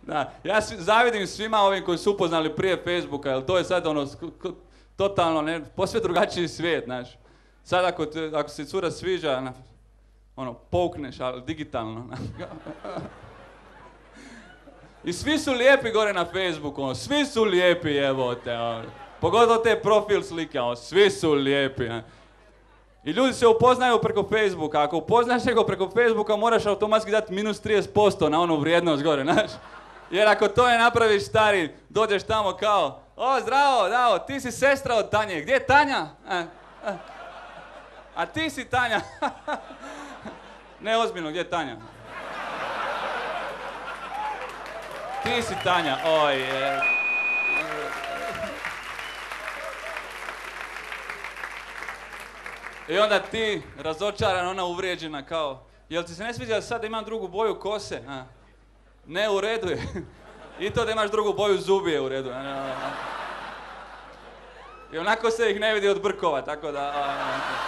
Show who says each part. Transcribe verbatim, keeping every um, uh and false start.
Speaker 1: Da, ja svi, zavidim svima ovim koji su upoznali prije Facebooka, jer to je sad ono, totalno, ne, posve drugačiji svijet, znaš. Sad ako, te, ako se cura sviđa, na, ono, poukneš, ali digitalno. I svi su lijepi gore na Facebooku, ono, svi su lijepi, evo te, ono. Pogotovo te profil slike, ono, svi su lijepi. Ne? I ljudi se upoznaju preko Facebooka, ako upoznaš nekog preko Facebooka, moraš automatski dati minus trideset posto na onu vrijednost gore, znaš. Jer ako to ne napraviš, stari, dođeš tamo kao, o, zdravo, zdravo, ti si sestra od Tanje, gdje je Tanja? A, a, a ti si Tanja. Ne, ozbiljno, gdje je Tanja? Ti si Tanja, oj, je. I onda ti, razočaran, ona uvrijeđena, kao, jel ti se ne sviđa da sad imam drugu boju kose? A? Ne, u redu je. I to da imaš drugu boju zubi je u redu. I onako se ih ne vidi od brkova, tako da...